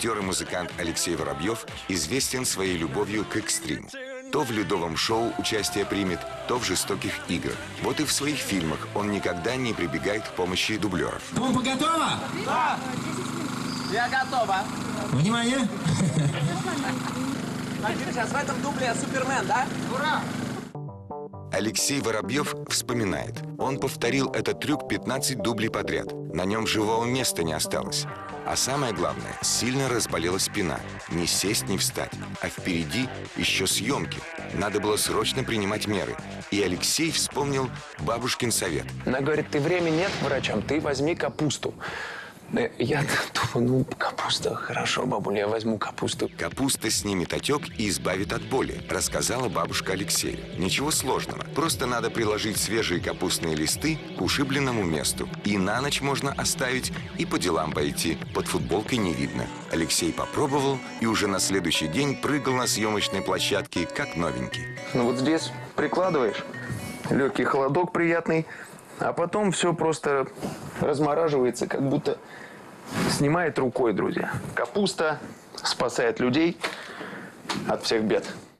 Актер и музыкант Алексей Воробьев известен своей любовью к экстриму. То в ледовом шоу участие примет, то в жестоких играх. Вот и в своих фильмах он никогда не прибегает к помощи дублеров. Помпа готова? Да! Я готова. Внимание! Сейчас в этом дубле Супермен, да? Ура! Алексей Воробьев вспоминает. Он повторил этот трюк 15 дублей подряд. На нем живого места не осталось. А самое главное, сильно разболела спина. Не сесть, не встать. А впереди еще съемки. Надо было срочно принимать меры. И Алексей вспомнил бабушкин совет. Она говорит, ты времени нет к врачам, ты возьми капусту. Я думаю, ну, капуста, хорошо, бабуля, я возьму капусту. Капуста снимет отек и избавит от боли, рассказала бабушка Алексею. Ничего сложного. Просто надо приложить свежие капустные листы к ушибленному месту. И на ночь можно оставить, и по делам пойти. Под футболкой не видно. Алексей попробовал и уже на следующий день прыгал на съемочной площадке, как новенький. Ну вот здесь прикладываешь, легкий холодок приятный, а потом все просто размораживается, как будто снимает рукой, друзья. Капуста спасает людей от всех бед.